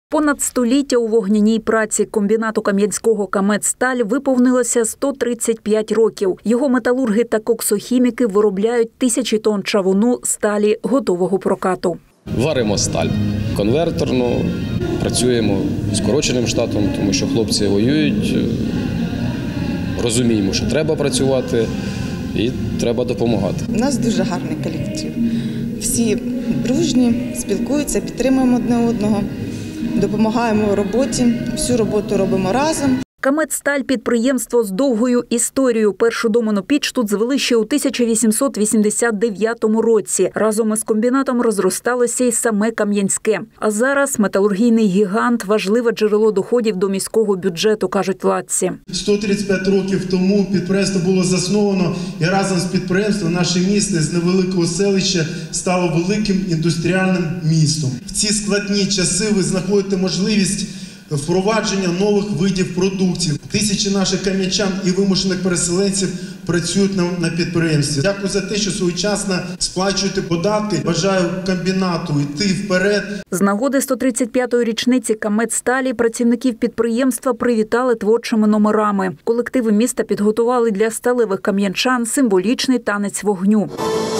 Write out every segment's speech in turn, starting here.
Понад століття у вогняній праці комбінату Кам'янського «Каметсталь» виповнилося 135 років. Його металурги та коксохіміки виробляють тисячі тонн чавуну, сталі готового прокату. Варимо сталь конверторну, працюємо скороченим штатом, тому що хлопці воюють, розуміємо, що треба працювати і треба допомагати. У нас дуже гарний колектив. Всі дружні, спілкуються, підтримуємо одне одного. Допомагаємо у роботі, всю роботу робимо разом. «Каметсталь» – підприємство з довгою історією. Першу доману піч тут звели ще у 1889 році. Разом із комбінатом розросталося й саме Кам'янське. А зараз металургійний гігант – важливе джерело доходів до міського бюджету, кажуть владці. 135 років тому підприємство було засновано, і разом з підприємством наше місто з невеликого селища стало великим індустріальним містом. В ці складні часи ви знаходите можливість впровадження нових видів продуктів. Тисячі наших кам'янчан і вимушених переселенців працюють на підприємстві. Дякую за те, що своєчасно сплачуєте податки. Бажаю комбінату йти вперед. З нагоди 135-ї річниці «Каметсталі» працівників підприємства привітали творчими номерами. Колективи міста підготували для сталевих кам'янчан символічний танець вогню.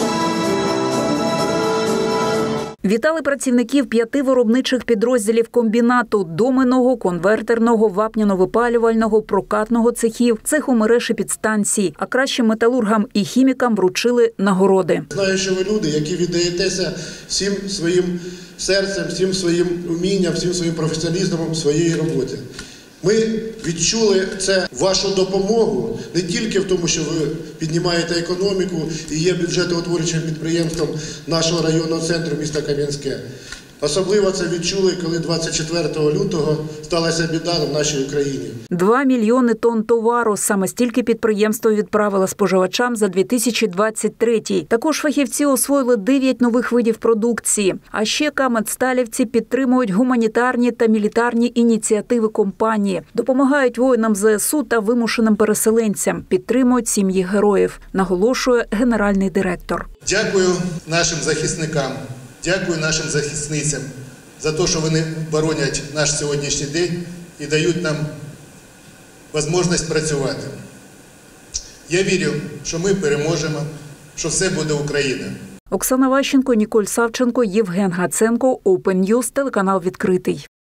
Вітали працівників 5 виробничих підрозділів комбінату – доменного, конвертерного, вапняно-випалювального, прокатного цехів, цеху мереж і підстанцій. А кращим металургам і хімікам вручили нагороди. Знаю, що ви люди, які віддаєтеся всім своїм серцем, всім своїм умінням, всім своїм професіоналізмом своєї роботи. Ми відчули це вашу допомогу не тільки в тому, що ви піднімаєте економіку і є бюджетоутворюючим підприємством нашого районного центру міста Кам'янське. Особливо це відчули, коли 24 лютого сталася біда в нашій Україні. 2 мільйони тонн товару. Саме стільки підприємство відправило споживачам за 2023-й. Також фахівці освоїли 9 нових видів продукції. А ще каметсталівці підтримують гуманітарні та мілітарні ініціативи компанії. Допомагають воїнам ЗСУ та вимушеним переселенцям. Підтримують сім'ї героїв, наголошує генеральний директор. Дякую нашим захисникам. Дякую нашим захисницям за те, що вони боронять наш сьогоднішній день і дають нам можливість працювати. Я вірю, що ми переможемо, що все буде Україна. Оксана Ващенко, Ніколь Савченко, Євген Гаценко, Open News, телеканал «Відкритий».